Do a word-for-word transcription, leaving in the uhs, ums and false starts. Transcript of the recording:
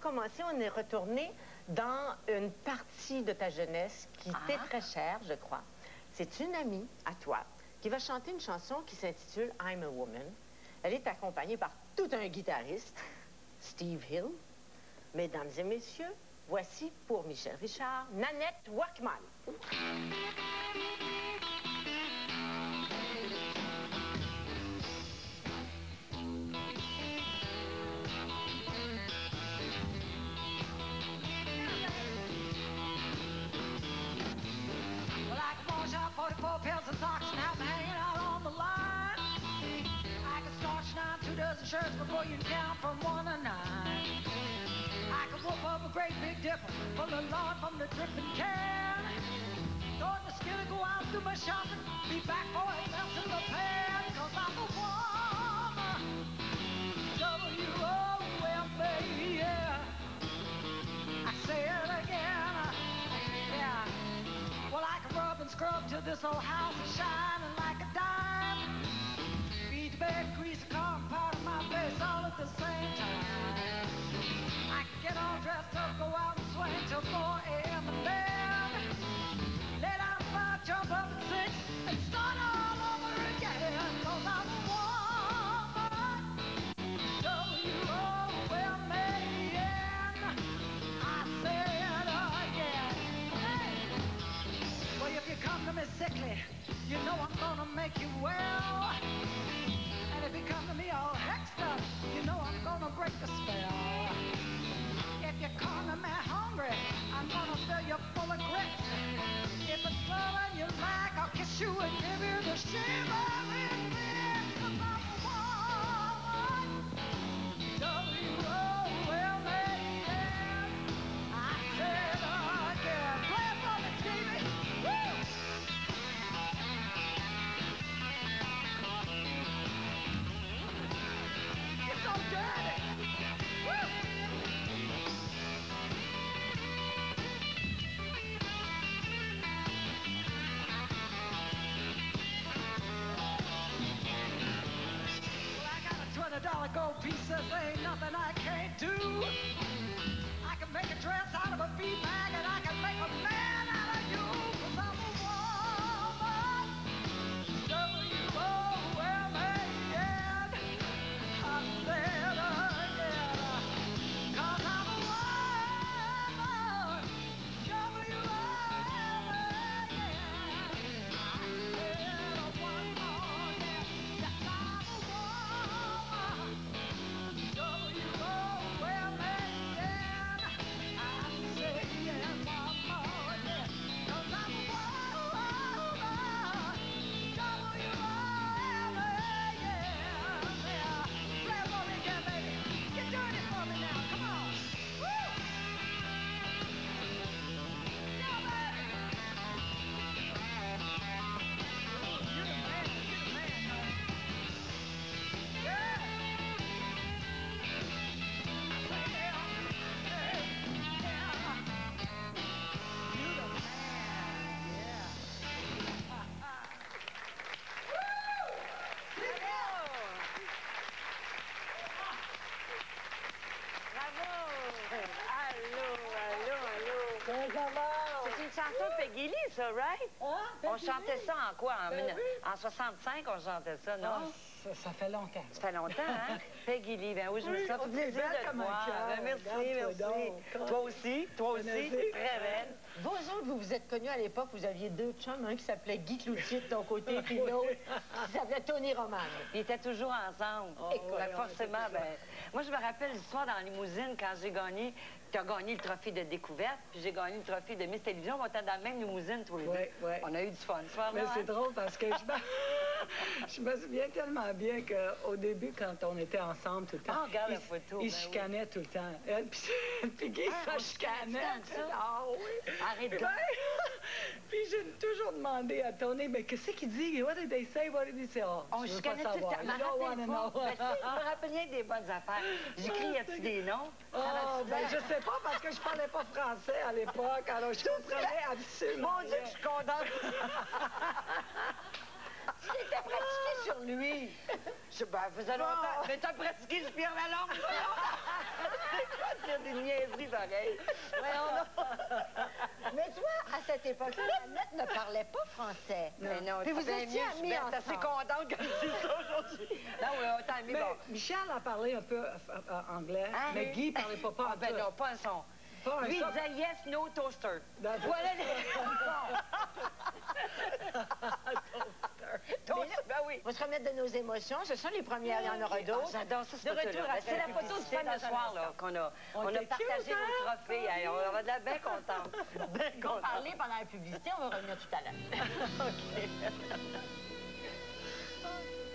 commencer, on est retourné dans une partie de ta jeunesse qui Ah. t'est très chère, je crois. C'est une amie à toi qui va chanter une chanson qui s'intitule « I'm a Woman ». Elle est accompagnée par tout un guitariste, Steve Hill. Mesdames et messieurs, voici pour Michel Richard, Nanette Workman. forty-four pairs of socks and have them hanging out on the line. I can starch nine, two dozen shirts before you count from one to nine. I can whoop up a great big dipper, pull the lard from the dripping can. Throw in the skillet, go out and do my shopping, be back for it melts in the pan. Cause I'm a woman, W O M A, yeah. I say it again, yeah. Well, I can rub and scrub till this old house is shining like a dime. Feed the bed, grease the car, and powder my face all at the same time. I can get all dressed up, go out and swing till four A M in bed. Lay down at five, jump up at six, and start all over again. Cause I'm a woman, W O M A N. I say it again. Hey. Well, if you come to me sickly, you know I'm gonna make you well. And if you come to me all hexed up, you know I'm gonna break the spell. If you come to me hungry, I'm gonna fill you full of grits. If it's loving you like, I'll kiss you and give you the shivering bits. Cause I'm a woman, W O M A N. I said again, play it for me, Stevie. Woo! You're so dirty. Woo! twenty dollar gold piece, there ain't nothing I can't do. I can make a dress out of a feed bag, and I can make a man out of you. Cause I'm a woman, W O M A N. I said again, cause I'm a woman, W O M A N. I said one more, yeah, yes, I'm a woman. W O M A N. I'm saying one more, yeah, cause I'm a woman. W O M A N. Yeah. Play it for me again, baby. Get dirty for me now. Come on. Woo! Yeah, baby. You're the man. You're the man, honey. Yeah. C'est une chanson de Peggy Lee, ça, right? Ah, On chantait ça en quoi? En, Ben mille- oui. en soixante-cinq, on chantait ça, non? Ah, ça, ça fait longtemps. Ça fait longtemps, hein? Peggy Lee, ben oui, je me Oui, suis fait on est plaisir belle de te comme un voir. cœur. Ben, merci, Regarde-toi merci. donc. Toi aussi, toi aussi, Merci. t'es très belle. Vous autres, vous vous êtes connus à l'époque, vous aviez deux chums, un qui s'appelait Guy Cloutier de ton côté, puis l'autre qui s'appelait Tony Roman. Ils étaient toujours ensemble. Écoute, Ben, on forcément, était ben... Moi, je me rappelle l'histoire dans la limousine quand j'ai gagné... Tu as gagné le trophée de découverte, puis j'ai gagné le trophée de Miss Télévision. On était dans la même limousine, tous les deux. Ouais, ouais. On a eu du fun ce soir-là, Mais c'est hein? drôle parce que je me, je me souviens tellement bien qu'au début, quand on était ensemble tout le temps, Ah, regarde la ils- photo, ils ben chicanaient tout le temps. Elle, puis, puis Guy, Ah, ça on se chicanait. chicane ça? Ah oui. Arrête de... Ben, puis j'ai toujours demandé à Tony, mais qu'est-ce qu'il dit? What did they say? What did he say? Oh, On je veux chicanait pas tout le temps. savoir. Je me You don't rappelle wanna know. pas. Ben, tu sais, je me rappelle rien des bonnes affaires. J'écriais-tu des noms? Oh, Savais-tu ben l'air? je sais pas parce que je parlais pas français à l'époque, alors je comprenais absolument Mon Dieu, rien. je suis contente. Tu t'étais pratiqué sur lui. Je, ben, faisait longtemps. Mais t'as pratiqué le pied à la langue, voyons. C'est quoi de dire des niaiseries pareilles? Voyons donc. Mais toi, à cette époque-là, Annette ne parlait pas français. Mais non, Puis ça vous fait étiez mieux, je amis suis ensemble. assez contente qu'elle dise ça aujourd'hui. Non, oui, autant amis, Mais bon. Michel a parlé un peu euh, euh, anglais, Hein? mais Guy parlait pas pas Ah, ben tout. non, pas un son. Pas un Lui, il son. disait yes, no toaster. That's- Voilà les... Toaster, ben oui. On va se remettre de nos émotions. Ce sont les premières, il y en aura Ah, d'autres. j'adore ça, ce De retour photo-là. après C'est la la photo du publicité fameux dans un soir là, instant. qu'on a, On on a était partagé cute, hein? nos trophées. Hey, on va de la bien contente. Bien On va contente. parler pendant la publicité, on va revenir tout à l'heure. OK.